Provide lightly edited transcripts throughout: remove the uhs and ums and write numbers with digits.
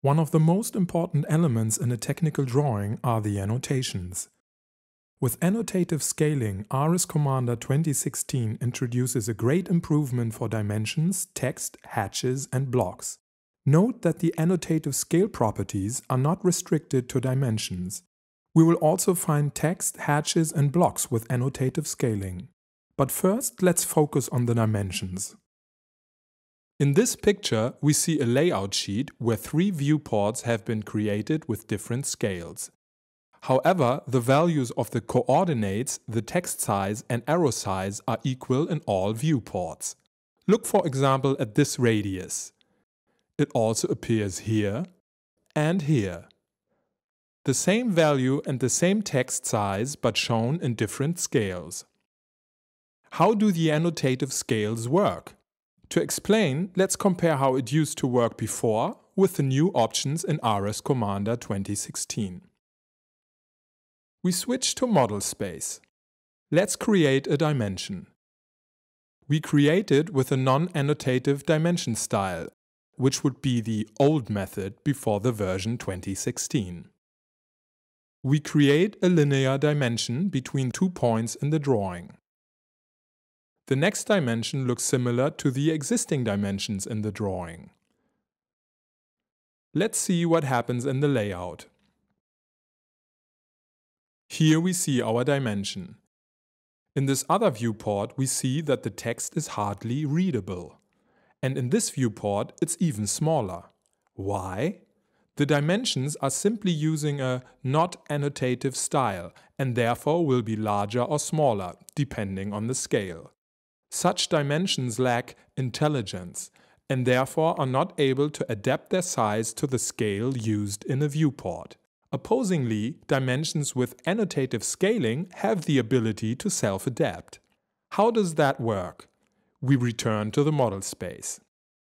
One of the most important elements in a technical drawing are the annotations. With Annotative Scaling, RS Commander 2016 introduces a great improvement for dimensions, text, hatches, and blocks. Note that the annotative scale properties are not restricted to dimensions. We will also find text, hatches, and blocks with annotative scaling. But first, let's focus on the dimensions. In this picture, we see a layout sheet where 3 viewports have been created with different scales. However, the values of the coordinates, the text size, and arrow size are equal in all viewports. Look for example at this radius. It also appears here and here. The same value and the same text size, but shown in different scales. How do the annotative scales work? To explain, let's compare how it used to work before with the new options in RS Commander 2016. We switch to model space. Let's create a dimension. We create it with a non-annotative dimension style, which would be the old method before the version 2016. We create a linear dimension between 2 points in the drawing. The next dimension looks similar to the existing dimensions in the drawing. Let's see what happens in the layout. Here we see our dimension. In this other viewport we see that the text is hardly readable. And in this viewport it's even smaller. Why? The dimensions are simply using a not annotative style and therefore will be larger or smaller, depending on the scale. Such dimensions lack intelligence and therefore are not able to adapt their size to the scale used in a viewport. Opposingly, dimensions with annotative scaling have the ability to self-adapt. How does that work? We return to the model space.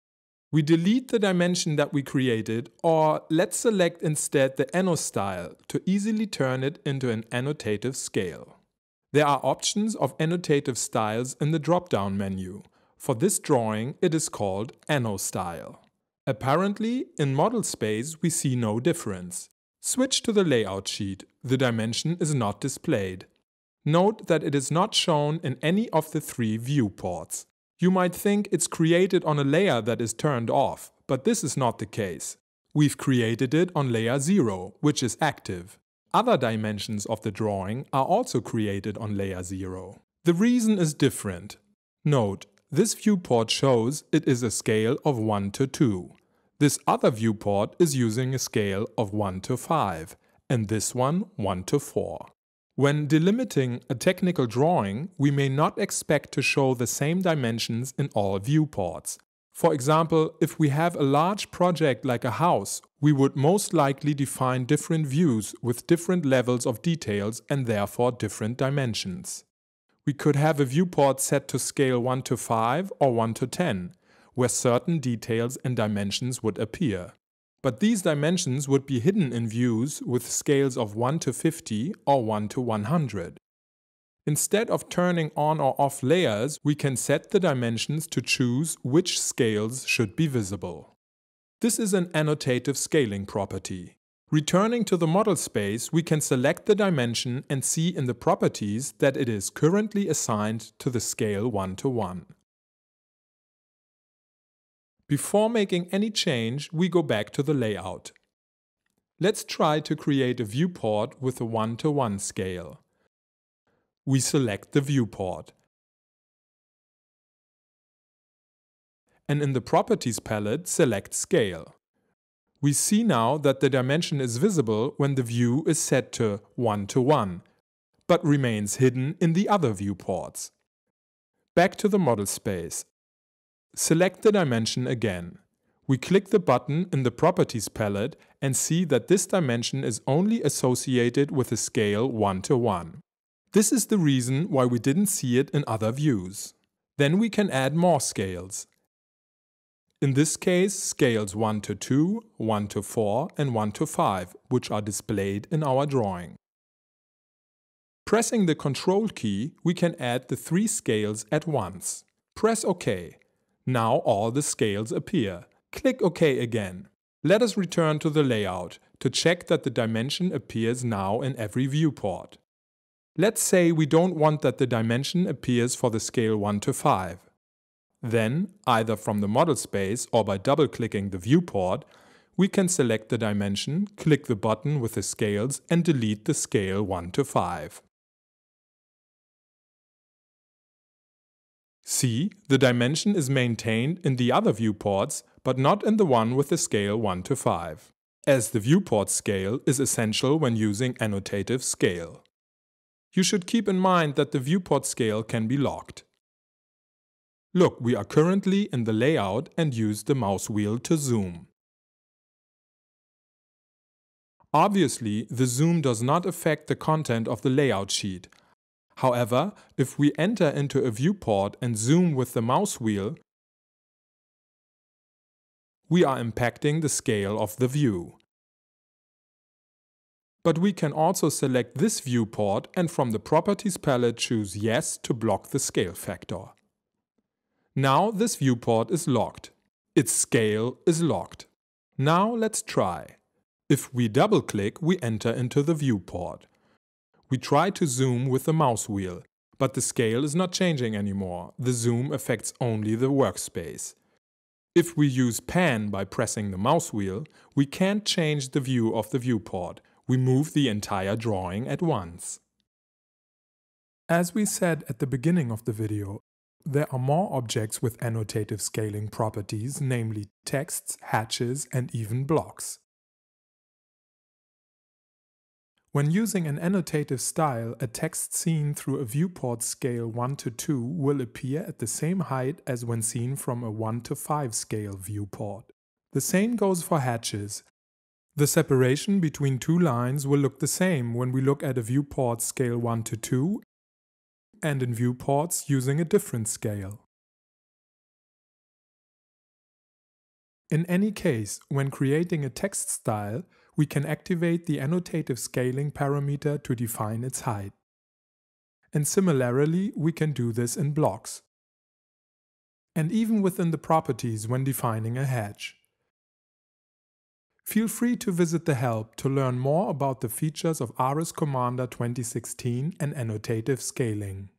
We delete the dimension that we created, or let's select instead the AnnoStyle to easily turn it into an annotative scale. There are options of annotative styles in the drop-down menu. For this drawing, it is called AnnoStyle. Apparently, in model space we see no difference. Switch to the layout sheet. The dimension is not displayed. Note that it is not shown in any of the 3 viewports. You might think it's created on a layer that is turned off, but this is not the case. We've created it on layer 0, which is active. Other dimensions of the drawing are also created on layer 0. The reason is different. Note, this viewport shows it is a scale of 1 to 2. This other viewport is using a scale of 1 to 5, and this one 1 to 4. When delimiting a technical drawing, we may not expect to show the same dimensions in all viewports. For example, if we have a large project like a house, we would most likely define different views with different levels of details and therefore different dimensions. We could have a viewport set to scale 1 to 5 or 1 to 10, where certain details and dimensions would appear. But these dimensions would be hidden in views with scales of 1 to 50 or 1 to 100. Instead of turning on or off layers, we can set the dimensions to choose which scales should be visible. This is an annotative scaling property. Returning to the model space, we can select the dimension and see in the properties that it is currently assigned to the scale 1 to 1. Before making any change, we go back to the layout. Let's try to create a viewport with a 1 to 1 scale. We select the viewport. And in the Properties palette, select Scale. We see now that the dimension is visible when the view is set to 1 to 1, but remains hidden in the other viewports. Back to the model space. Select the dimension again. We click the button in the Properties palette and see that this dimension is only associated with a scale 1 to 1. This is the reason why we didn't see it in other views. Then we can add more scales. In this case, scales 1 to 2, 1 to 4 and 1 to 5, which are displayed in our drawing. Pressing the Ctrl key, we can add the 3 scales at once. Press OK. Now all the scales appear. Click OK again. Let us return to the layout to check that the dimension appears now in every viewport. Let's say we don't want that the dimension appears for the scale 1 to 5. Then, either from the model space or by double-clicking the viewport, we can select the dimension, click the button with the scales and delete the scale 1 to 5. See, the dimension is maintained in the other viewports, but not in the one with the scale 1 to 5, as the viewport scale is essential when using Annotative Scale. You should keep in mind that the viewport scale can be locked. Look, we are currently in the layout and use the mouse wheel to zoom. Obviously, the zoom does not affect the content of the layout sheet. However, if we enter into a viewport and zoom with the mouse wheel, we are impacting the scale of the view. But we can also select this viewport and from the Properties palette choose Yes to block the scale factor. Now this viewport is locked. Its scale is locked. Now let's try. If we double-click, we enter into the viewport. We try to zoom with the mouse wheel, but the scale is not changing anymore. The zoom affects only the workspace. If we use Pan by pressing the mouse wheel, we can't change the view of the viewport. We move the entire drawing at once. As we said at the beginning of the video, there are more objects with annotative scaling properties, namely texts, hatches, and even blocks. When using an annotative style, a text seen through a viewport scale 1 to 2 will appear at the same height as when seen from a 1 to 5 scale viewport. The same goes for hatches. The separation between two lines will look the same when we look at a viewport scale 1 to 2 and in viewports using a different scale. In any case, when creating a text style, we can activate the annotative scaling parameter to define its height. And similarly, we can do this in blocks. And even within the properties when defining a hatch. Feel free to visit the help to learn more about the features of ARIS Commander 2016 and annotative scaling.